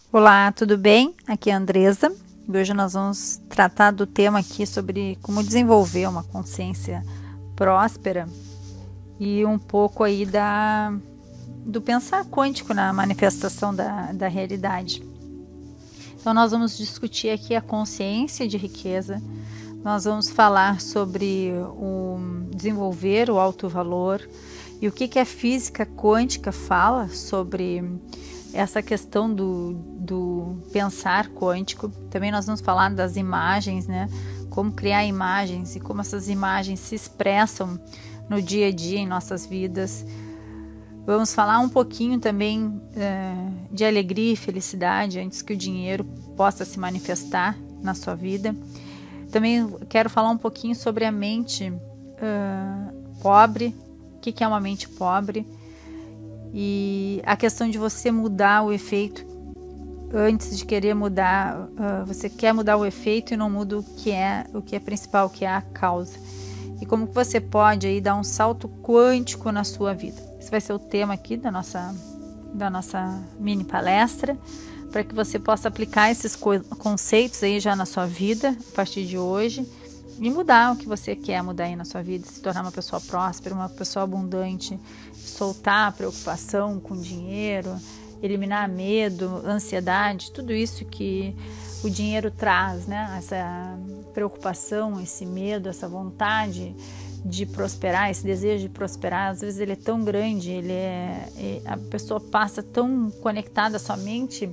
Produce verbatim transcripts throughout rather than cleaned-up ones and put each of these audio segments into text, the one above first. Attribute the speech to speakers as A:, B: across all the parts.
A: Olá, tudo bem? Aqui é a Andresa e hoje nós vamos tratar do tema aqui sobre como desenvolver uma consciência próspera e um pouco aí da, do pensar quântico na manifestação da, da realidade. Então nós vamos discutir aqui a consciência de riqueza, nós vamos falar sobre o desenvolver o alto valor e o que, que a física quântica fala sobre essa questão do, do pensar quântico. Também nós vamos falar das imagens, né? Como criar imagens e como essas imagens se expressam no dia a dia em nossas vidas. Vamos falar um pouquinho também é, de alegria e felicidade antes que o dinheiro possa se manifestar na sua vida. Também quero falar um pouquinho sobre a mente uh, pobre, o que, que é uma mente pobre, e a questão de você mudar o efeito antes de querer mudar. Uh, você quer mudar o efeito e não muda o que é o que é principal, o que é a causa. E como que você pode aí dar um salto quântico na sua vida. Esse vai ser o tema aqui da nossa, da nossa mini palestra, para que você possa aplicar esses conceitos aí já na sua vida a partir de hoje e mudar o que você quer mudar aí na sua vida, se tornar uma pessoa próspera, uma pessoa abundante, soltar a preocupação com dinheiro, eliminar medo, ansiedade, tudo isso que o dinheiro traz, né? Essa preocupação, esse medo, essa vontade de prosperar, esse desejo de prosperar, às vezes ele é tão grande, ele é, a pessoa passa tão conectada somente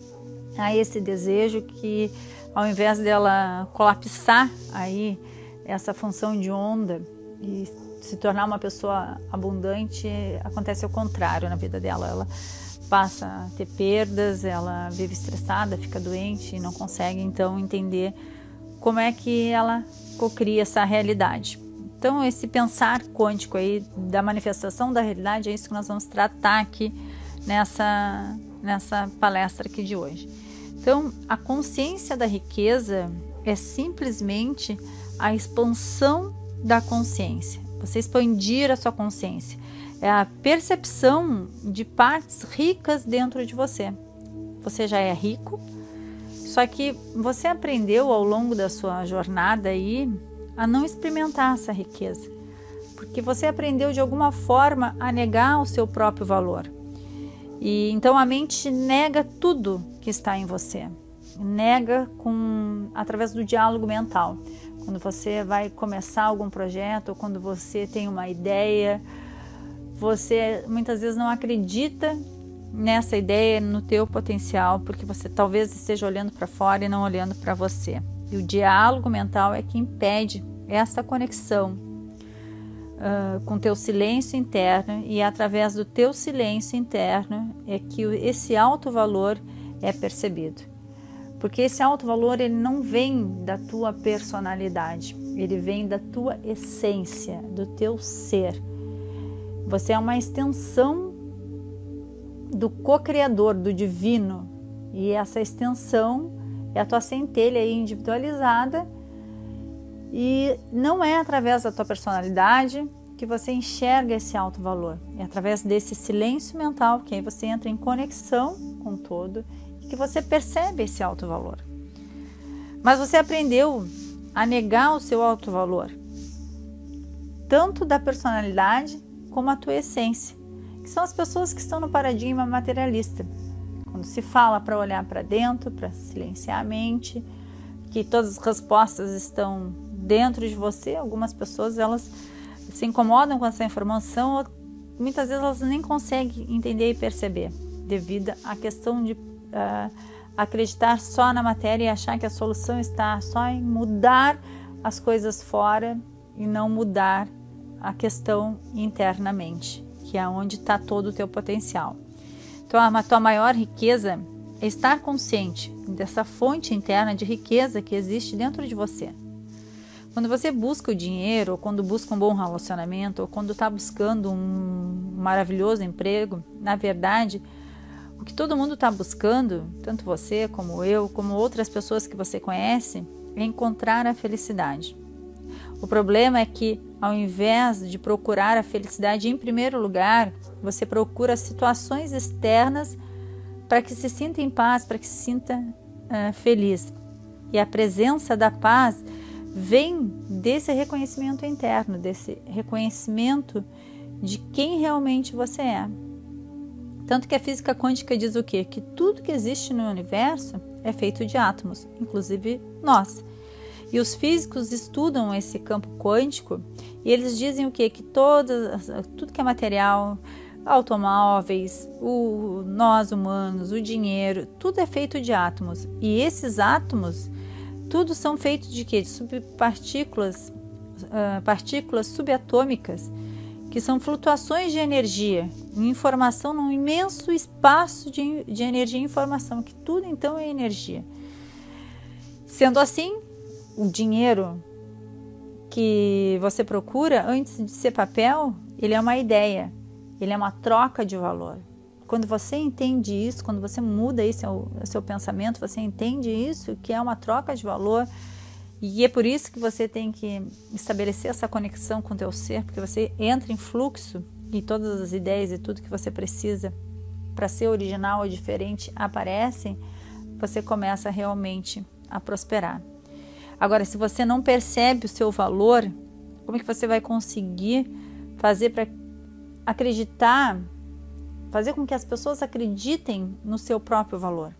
A: a esse desejo que ao invés dela colapsar aí essa função de onda e se tornar uma pessoa abundante, acontece o contrário na vida dela. Ela passa a ter perdas, ela vive estressada, fica doente e não consegue então entender como é que ela cocria essa realidade. Então esse pensar quântico aí da manifestação da realidade é isso que nós vamos tratar aqui nessa, nessa palestra aqui de hoje. Então, a consciência da riqueza é simplesmente a expansão da consciência. Você expandir a sua consciência. É a percepção de partes ricas dentro de você. Você já é rico, só que você aprendeu ao longo da sua jornada aí a não experimentar essa riqueza. Porque você aprendeu de alguma forma a negar o seu próprio valor. E então a mente nega tudo que está em você, nega com, através do diálogo mental. Quando você vai começar algum projeto, ou quando você tem uma ideia, você muitas vezes não acredita nessa ideia, no teu potencial, porque você talvez esteja olhando para fora e não olhando para você. E o diálogo mental é que impede essa conexão Uh, com teu silêncio interno, e através do teu silêncio interno é que esse alto valor é percebido. Porque esse alto valor ele não vem da tua personalidade, ele vem da tua essência, do teu ser. Você é uma extensão do co-criador, do divino, e essa extensão é a tua centelha individualizada. E não é através da tua personalidade que você enxerga esse alto valor. É através desse silêncio mental que aí você entra em conexão com o todo e que você percebe esse alto valor. Mas você aprendeu a negar o seu alto valor, tanto da personalidade como a tua essência, que são as pessoas que estão no paradigma materialista. Quando se fala para olhar para dentro, para silenciar a mente, que todas as respostas estão dentro de você, algumas pessoas elas se incomodam com essa informação, ou muitas vezes elas nem conseguem entender e perceber, devido à questão de uh, acreditar só na matéria e achar que a solução está só em mudar as coisas fora e não mudar a questão internamente, que é onde está todo o teu potencial. Então a tua maior riqueza é estar consciente dessa fonte interna de riqueza que existe dentro de você. Quando você busca o dinheiro, ou quando busca um bom relacionamento, ou quando está buscando um maravilhoso emprego, na verdade, o que todo mundo está buscando, tanto você como eu, como outras pessoas que você conhece, é encontrar a felicidade. O problema é que, ao invés de procurar a felicidade em primeiro lugar, você procura situações externas para que se sinta em paz, para que se sinta uh, feliz. E a presença da paz vem desse reconhecimento interno, desse reconhecimento de quem realmente você é. Tanto que a física quântica diz o quê? Que tudo que existe no universo é feito de átomos, inclusive nós. E os físicos estudam esse campo quântico e eles dizem o quê? Que todas, tudo que é material, automóveis, o, nós humanos, o dinheiro, tudo é feito de átomos. E esses átomos, tudo são feitos de quê? De subpartículas, uh, partículas subatômicas, que são flutuações de energia, informação num imenso espaço de, de energia e informação, que tudo então é energia. Sendo assim, o dinheiro que você procura, antes de ser papel, ele é uma ideia, ele é uma troca de valor. Quando você entende isso, quando você muda esse seu, seu pensamento, você entende isso, que é uma troca de valor, e é por isso que você tem que estabelecer essa conexão com o teu ser, porque você entra em fluxo e todas as ideias e tudo que você precisa para ser original ou diferente aparecem, você começa realmente a prosperar. Agora, se você não percebe o seu valor, como é que você vai conseguir fazer para acreditar, fazer com que as pessoas acreditem no seu próprio valor?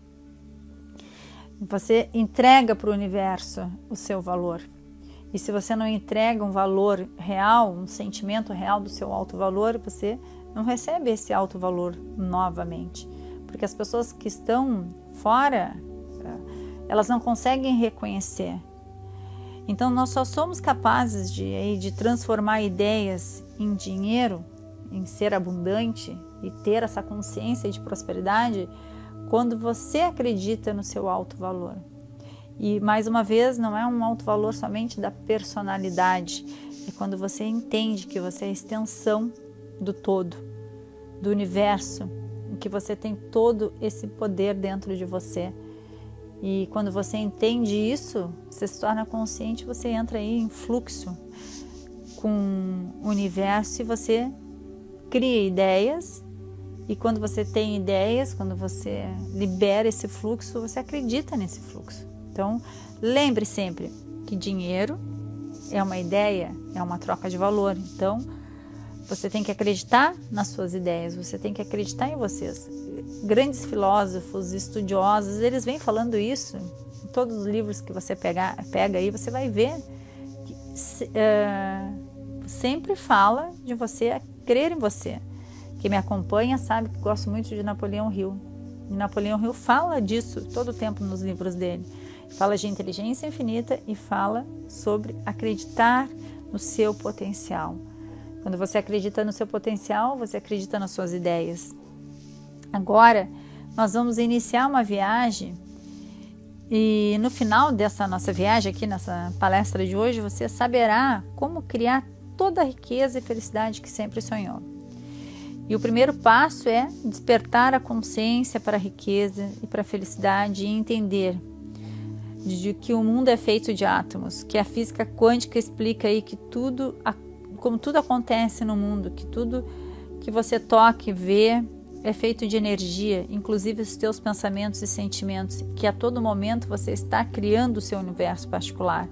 A: Você entrega para o universo o seu valor. E se você não entrega um valor real, um sentimento real do seu alto valor, você não recebe esse alto valor novamente. Porque as pessoas que estão fora, elas não conseguem reconhecer. Então nós só somos capazes de, de transformar ideias em dinheiro, em ser abundante e ter essa consciência de prosperidade quando você acredita no seu alto valor. E mais uma vez, não é um alto valor somente da personalidade, é quando você entende que você é a extensão do todo, do universo, em que você tem todo esse poder dentro de você. E quando você entende isso, você se torna consciente, você entra aí em fluxo com o universo e você cria ideias. E quando você tem ideias, quando você libera esse fluxo, você acredita nesse fluxo. Então, lembre sempre que dinheiro é uma ideia, é uma troca de valor. Então, você tem que acreditar nas suas ideias, você tem que acreditar em vocês. Grandes filósofos, estudiosos, eles vêm falando isso. Em todos os livros que você pega, pega aí, você vai ver que uh, sempre fala de você crer em você. Quem me acompanha sabe que gosto muito de Napoleão Hill. E Napoleão Hill fala disso todo o tempo nos livros dele. Fala de inteligência infinita e fala sobre acreditar no seu potencial. Quando você acredita no seu potencial, você acredita nas suas ideias. Agora, nós vamos iniciar uma viagem e no final dessa nossa viagem aqui, nessa palestra de hoje, você saberá como criar toda a riqueza e felicidade que sempre sonhou. E o primeiro passo é despertar a consciência para a riqueza e para a felicidade e entender de que o mundo é feito de átomos, que a física quântica explica aí que tudo, como tudo acontece no mundo, que tudo que você toca e vê é feito de energia, inclusive os teus pensamentos e sentimentos, que a todo momento você está criando o seu universo particular.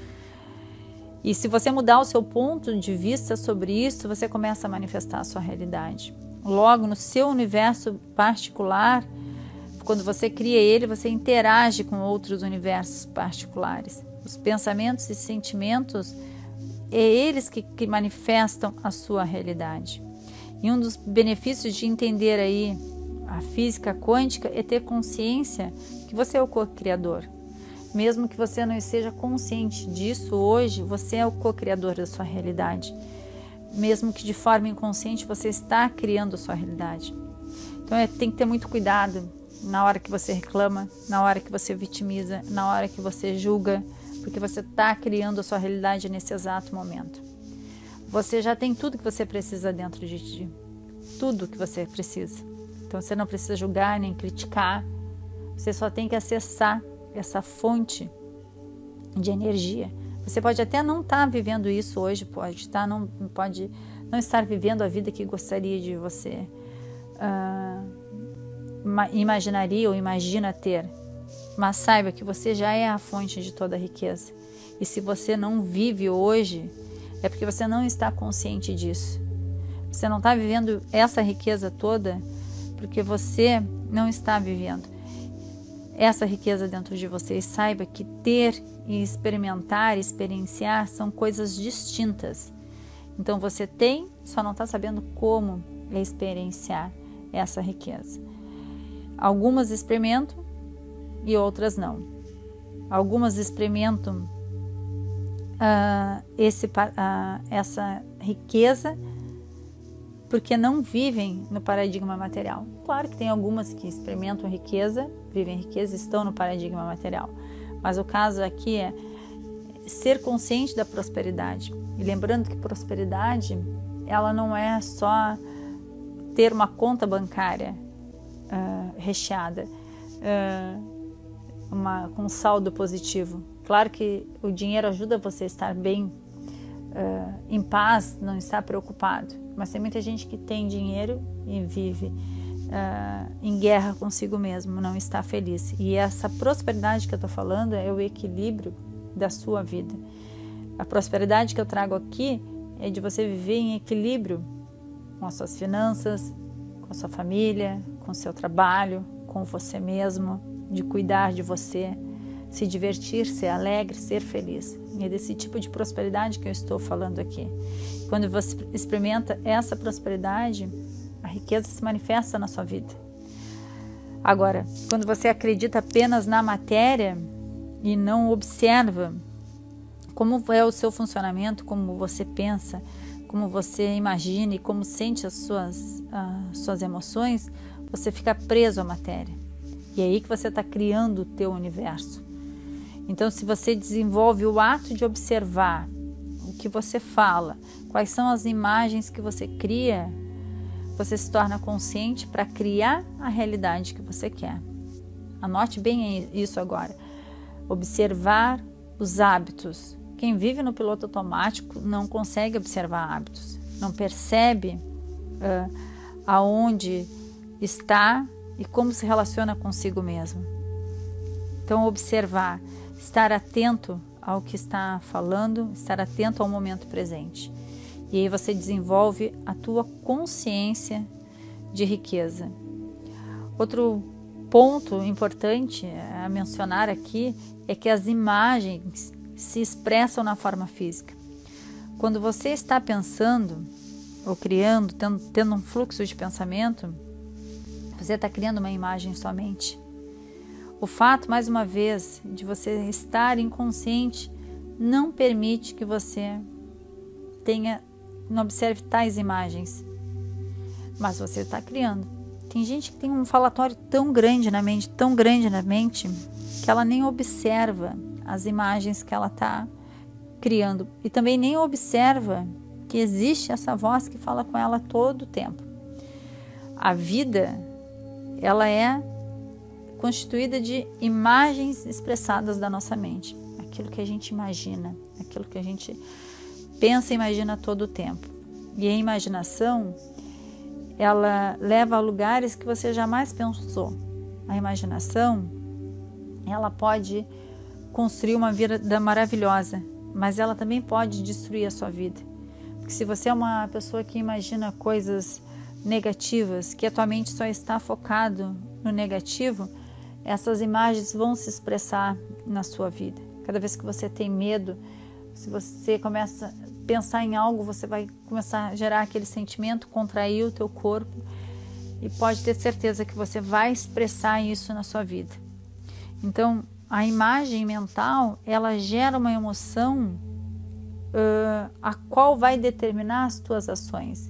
A: E se você mudar o seu ponto de vista sobre isso, você começa a manifestar a sua realidade. Logo, no seu universo particular, quando você cria ele, você interage com outros universos particulares. Os pensamentos e sentimentos, é eles que, que manifestam a sua realidade. E um dos benefícios de entender aí a física quântica é ter consciência que você é o co-criador. Mesmo que você não esteja consciente disso hoje, você é o co-criador da sua realidade. Mesmo que de forma inconsciente, você está criando a sua realidade. Então é, tem que ter muito cuidado na hora que você reclama, na hora que você vitimiza, na hora que você julga, porque você está criando a sua realidade nesse exato momento. Você já tem tudo que você precisa dentro de ti. Tudo que você precisa. Então você não precisa julgar nem criticar. Você só tem que acessar essa fonte de energia. Você pode até não estar vivendo isso hoje, pode estar, não, pode não estar vivendo a vida que gostaria de você uh, imaginaria ou imagina ter. Mas saiba que você já é a fonte de toda a riqueza. E se você não vive hoje, é porque você não está consciente disso. Você não está vivendo essa riqueza toda porque você não está vivendo essa riqueza dentro de você. E saiba que ter e experimentar, experienciar são coisas distintas. Então você tem, só não está sabendo como experienciar essa riqueza. Algumas experimentam e outras não. Algumas experimentam uh, esse, uh, essa riqueza porque não vivem no paradigma material. Claro que tem algumas que experimentam riqueza, vivem riqueza, estão no paradigma material. Mas o caso aqui é ser consciente da prosperidade. E lembrando que prosperidade, ela não é só ter uma conta bancária uh, recheada, uh, uma, com saldo positivo. Claro que o dinheiro ajuda você a estar bem, uh, em paz, não estar preocupado. Mas tem muita gente que tem dinheiro e vive uh, em guerra consigo mesmo, não está feliz. E essa prosperidade que eu estou falando é o equilíbrio da sua vida. A prosperidade que eu trago aqui é de você viver em equilíbrio com as suas finanças, com a sua família, com o seu trabalho, com você mesmo, de cuidar de você, se divertir, ser alegre, ser feliz. E é desse tipo de prosperidade que eu estou falando aqui. Quando você experimenta essa prosperidade, a riqueza se manifesta na sua vida. Agora, quando você acredita apenas na matéria e não observa como é o seu funcionamento, como você pensa, como você imagina e como sente as suas, as suas emoções, você fica preso à matéria. E é aí que você está criando o teu universo. Então, se você desenvolve o ato de observar o que você fala, quais são as imagens que você cria, você se torna consciente para criar a realidade que você quer. Anote bem isso agora. Observar os hábitos. Quem vive no piloto automático não consegue observar hábitos, não percebe uh, aonde está e como se relaciona consigo mesmo. Então, observar, estar atento ao que está falando, estar atento ao momento presente. E aí você desenvolve a tua consciência de riqueza. Outro ponto importante a mencionar aqui é que as imagens se expressam na forma física. Quando você está pensando ou criando, tendo, tendo um fluxo de pensamento, você está criando uma imagem em sua mente. O fato, mais uma vez, de você estar inconsciente não permite que você tenha, não observe tais imagens, mas você está criando. Tem gente que tem um falatório tão grande na mente, tão grande na mente, que ela nem observa as imagens que ela está criando e também nem observa que existe essa voz que fala com ela todo o tempo. A vida, ela é constituída de imagens expressadas da nossa mente, aquilo que a gente imagina, aquilo que a gente pensa e imagina todo o tempo. E a imaginação, ela leva a lugares que você jamais pensou. A imaginação, ela pode construir uma vida maravilhosa, mas ela também pode destruir a sua vida. Porque se você é uma pessoa que imagina coisas negativas, que a tua mente só está focado no negativo, essas imagens vão se expressar na sua vida. Cada vez que você tem medo, se você começa a pensar em algo, você vai começar a gerar aquele sentimento, contrair o teu corpo e pode ter certeza que você vai expressar isso na sua vida. Então, a imagem mental, ela gera uma emoção uh, a qual vai determinar as tuas ações.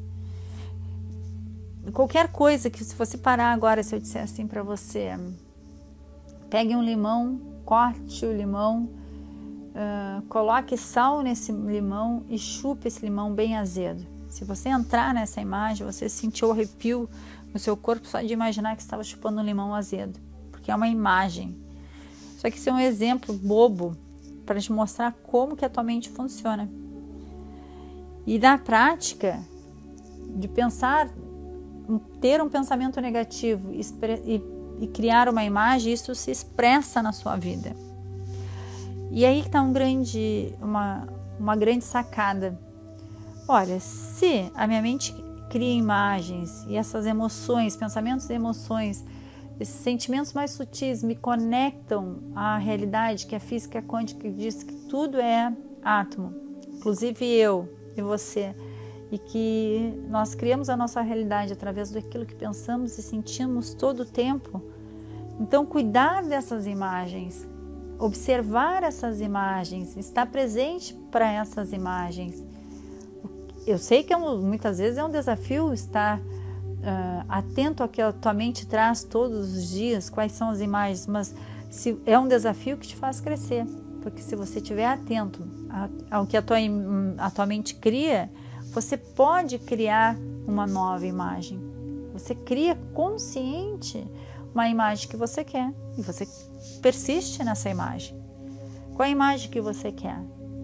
A: Qualquer coisa que, se você parar agora, se eu disser assim para você, pegue um limão, corte o limão, uh, coloque sal nesse limão e chupe esse limão bem azedo. Se você entrar nessa imagem, você sentiu arrepio no seu corpo só de imaginar que estava chupando um limão azedo, porque é uma imagem. Só que isso é um exemplo bobo para te mostrar como que a tua mente funciona. E na prática de pensar ter um pensamento negativo e, e criar uma imagem, isso se expressa na sua vida. E aí está um grande, uma, uma grande sacada. Olha, se a minha mente cria imagens e essas emoções, pensamentos e emoções, esses sentimentos mais sutis me conectam à realidade, que a física quântica diz que tudo é átomo, inclusive eu e você, e que nós criamos a nossa realidade através daquilo que pensamos e sentimos todo o tempo. Então, cuidar dessas imagens, observar essas imagens, estar presente para essas imagens. Eu sei que é um, muitas vezes é um desafio estar uh, atento ao que a tua mente traz todos os dias, quais são as imagens, mas se, é um desafio que te faz crescer, porque se você estiver atento a, ao que a tua, a tua mente cria, você pode criar uma nova imagem. Você cria consciente uma imagem que você quer e você persiste nessa imagem. Qual é a imagem que você quer?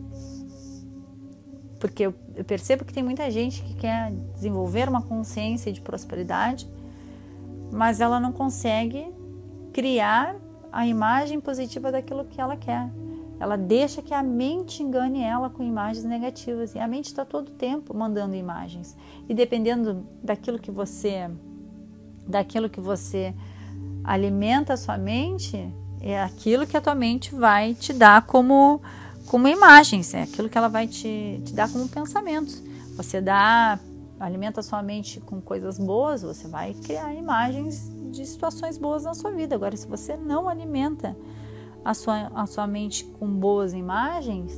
A: Porque eu percebo que tem muita gente que quer desenvolver uma consciência de prosperidade, mas ela não consegue criar a imagem positiva daquilo que ela quer. Ela deixa que a mente engane ela com imagens negativas. E a mente está todo o tempo mandando imagens. E dependendo daquilo que você, daquilo que você alimenta a sua mente, é aquilo que a tua mente vai te dar como, como imagens. É aquilo que ela vai te, te dar como pensamentos. Você dá, alimenta a sua mente com coisas boas, você vai criar imagens de situações boas na sua vida. Agora, se você não alimenta a sua, a sua mente com boas imagens,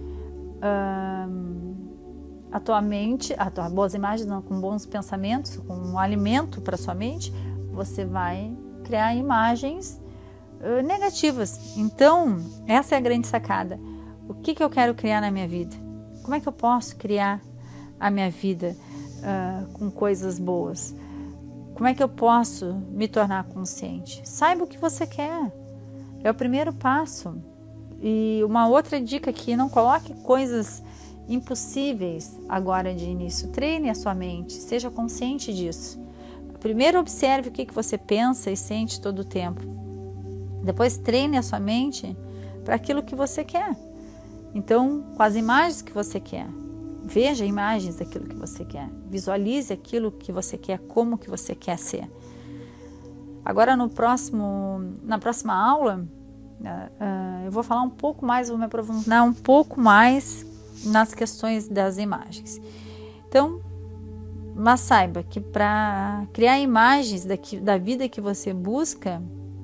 A: hum, a tua mente, a tua, boas imagens não, com bons pensamentos, com um alimento para sua mente, você vai criar imagens uh, negativas. Então, essa é a grande sacada. O que, que eu quero criar na minha vida? Como é que eu posso criar a minha vida uh, com coisas boas? Como é que eu posso me tornar consciente? Saiba o que você quer. É o primeiro passo. E uma outra dica aqui, não coloque coisas impossíveis agora de início. Treine a sua mente, seja consciente disso. Primeiro observe o que você pensa e sente todo o tempo. Depois treine a sua mente para aquilo que você quer. Então, com as imagens que você quer, veja imagens daquilo que você quer. Visualize aquilo que você quer, como que você quer ser. Agora, no próximo, na próxima aula, uh, eu vou falar um pouco mais, vou me aprofundar um pouco mais nas questões das imagens. Então, mas saiba que para criar imagens daqui, da vida que você busca,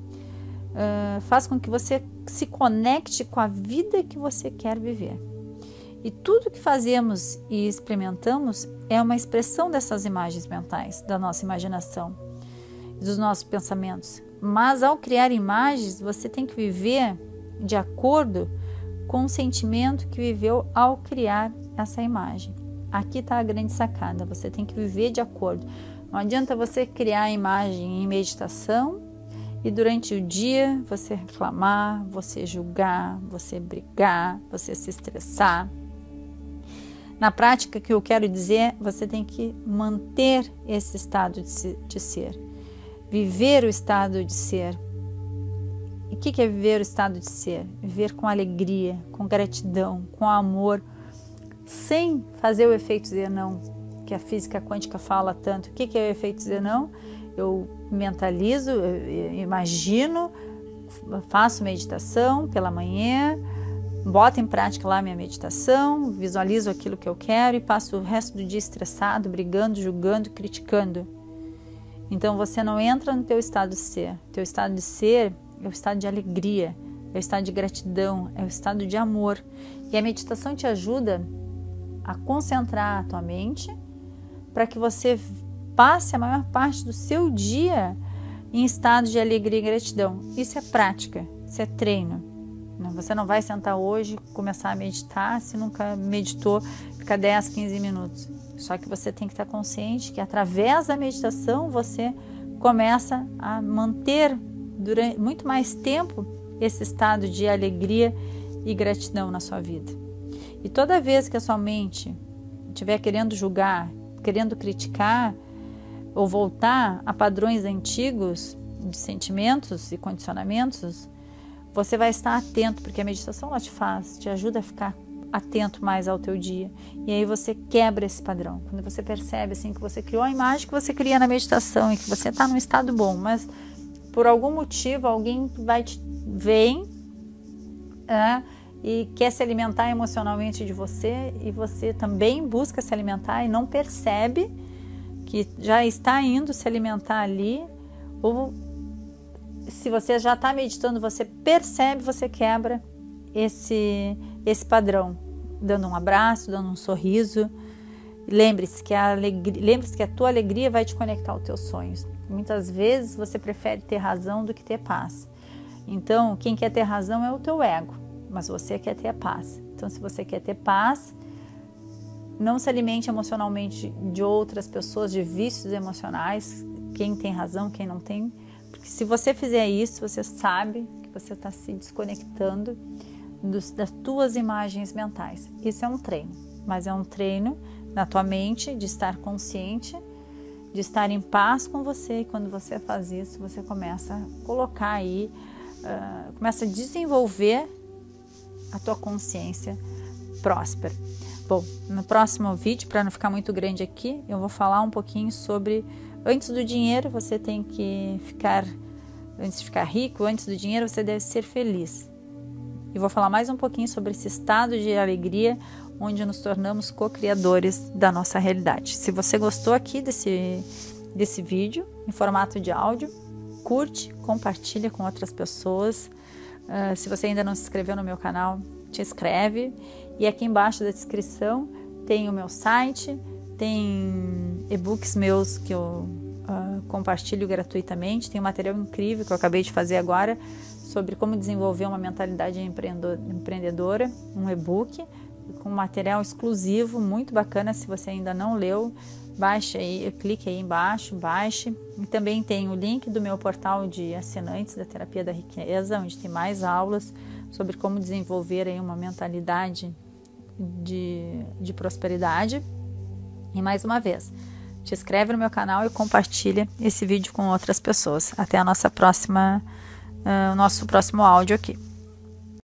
A: uh, faz com que você se conecte com a vida que você quer viver. E tudo que fazemos e experimentamos é uma expressão dessas imagens mentais, da nossa imaginação, dos nossos pensamentos. Mas ao criar imagens, você tem que viver de acordo com o sentimento que viveu ao criar essa imagem. Aqui está a grande sacada, você tem que viver de acordo. Não adianta você criar a imagem em meditação e durante o dia você reclamar, você julgar, você brigar, você se estressar. Na prática, o que eu quero dizer, você tem que manter esse estado de ser. Viver o estado de ser. E o que é viver o estado de ser? Viver com alegria, com gratidão, com amor, sem fazer o efeito Zenão, que a física quântica fala tanto. O que é o efeito Zenão? Eu mentalizo, eu imagino, faço meditação pela manhã, boto em prática lá minha meditação, visualizo aquilo que eu quero e passo o resto do dia estressado, brigando, julgando, criticando. Então você não entra no teu estado de ser. Teu estado de ser é o estado de alegria, é o estado de gratidão, é o estado de amor. E a meditação te ajuda a concentrar a tua mente para que você passe a maior parte do seu dia em estado de alegria e gratidão. Isso é prática, isso é treino. Você não vai sentar hoje e começar a meditar se nunca meditou, fica dez, quinze minutos. Só que você tem que estar consciente que através da meditação você começa a manter durante muito mais tempo esse estado de alegria e gratidão na sua vida. E toda vez que a sua mente estiver querendo julgar, querendo criticar, ou voltar a padrões antigos de sentimentos e condicionamentos, você vai estar atento, porque a meditação ela te faz, te ajuda a ficar atento mais ao teu dia. E aí você quebra esse padrão. Quando você percebe assim que você criou a imagem que você cria na meditação e que você está num estado bom, mas por algum motivo alguém vai te vem é, e quer se alimentar emocionalmente de você, e você também busca se alimentar e não percebe que já está indo se alimentar ali, ou se você já está meditando, você percebe, você quebra esse, esse padrão, dando um abraço, dando um sorriso. Lembre-se que a alegria, lembre-se que a tua alegria vai te conectar aos teus sonhos. Muitas vezes você prefere ter razão do que ter paz. Então, quem quer ter razão é o teu ego, mas você quer ter a paz. Então, se você quer ter paz, não se alimente emocionalmente de outras pessoas, de vícios emocionais, quem tem razão, quem não tem. Porque se você fizer isso, você sabe que você está se desconectando dos, das tuas imagens mentais. Isso é um treino, mas é um treino na tua mente de estar consciente, de estar em paz com você. E quando você faz isso, você começa a colocar aí, uh, começa a desenvolver a tua consciência próspera. Bom, no próximo vídeo, para não ficar muito grande aqui, eu vou falar um pouquinho sobre, antes do dinheiro, você tem que ficar, antes de ficar rico, antes do dinheiro, você deve ser feliz. E vou falar mais um pouquinho sobre esse estado de alegria, onde nos tornamos co-criadores da nossa realidade. Se você gostou aqui desse, desse vídeo, em formato de áudio, curte, compartilha com outras pessoas. Uh, se você ainda não se inscreveu no meu canal, te inscreve. E aqui embaixo da descrição tem o meu site, tem e-books meus que eu uh, compartilho gratuitamente. Tem um material incrível que eu acabei de fazer agora sobre como desenvolver uma mentalidade empreendedora, um e-book com material exclusivo, muito bacana. Se você ainda não leu, baixe aí, clique aí embaixo, baixe. E também tem o link do meu portal de assinantes da Terapia da Riqueza, onde tem mais aulas sobre como desenvolver aí uma mentalidade de, de prosperidade. E mais uma vez, te inscreve no meu canal e compartilha esse vídeo com outras pessoas. Até a nossa próxima, uh, o nosso próximo áudio aqui.